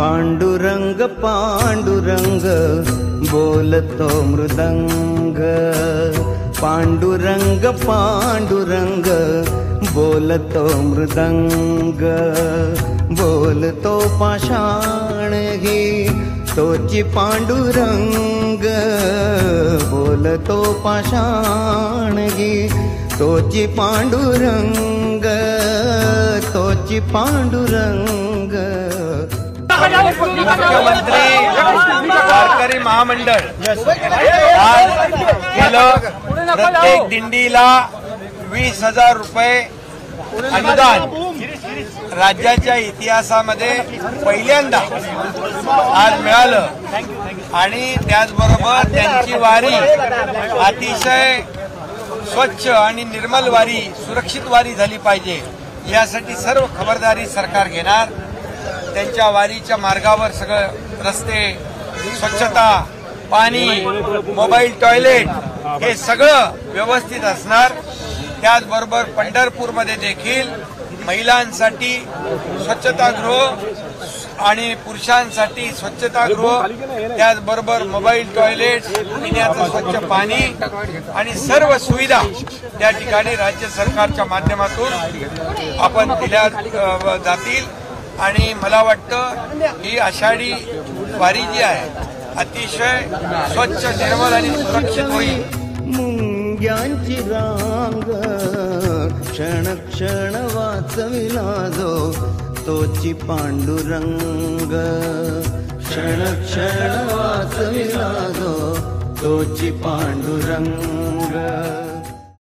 पांडुरंग पांडुरंग बोलतो मृदंग, पांडुरंग पांडुरंग बोलतो मृदंग, बोलतो पाषाण घे तोची पांडुरंग, बोलतो पाषाण घे तोची पांडुरंग, तोची पांडुरंग। मुख्यमंत्री वारकरी महामंडळ आज केलं प्रत्येक दिंडीला 20,000 रुपये अनुदान। राज्याच्या इतिहासामध्ये पहिल्यांदा आज मिळालं आणि त्याचबरोबर त्यांची वारी अतिशय स्वच्छ आणि निर्मल वारी, सुरक्षित वारी झाली पाहिजे यासाठी सर्व खबरदारी सरकार घेणार। त्यांच्या वारीच्या मार्गावर सगळं रस्ते, स्वच्छता, पाणी, मोबाईल टॉयलेट हे सगळं व्यवस्थित असणार। त्याचबरोबर पंढरपूरमध्ये देखील महिलांसाठी स्वच्छतागृह आणि पुरुषांसाठी स्वच्छतागृह, त्याचबरोबर मोबाईल टॉयलेट, पिण्याचं स्वच्छ पाणी आणि सर्व सुविधा त्या ठिकाणी राज्य सरकारच्या माध्यमातून आपण दिल्या जातील। आणि मला वाटतं ही आषाढी वारी जी आहे अतिशय स्वच्छ, निर्मल आणि सुरक्षित होईल। मुंग्यांची रांग क्षण क्षण वाचविला जो तोची पांडुरंग, क्षण क्षण वाचविला जो तोची पांडुरंग।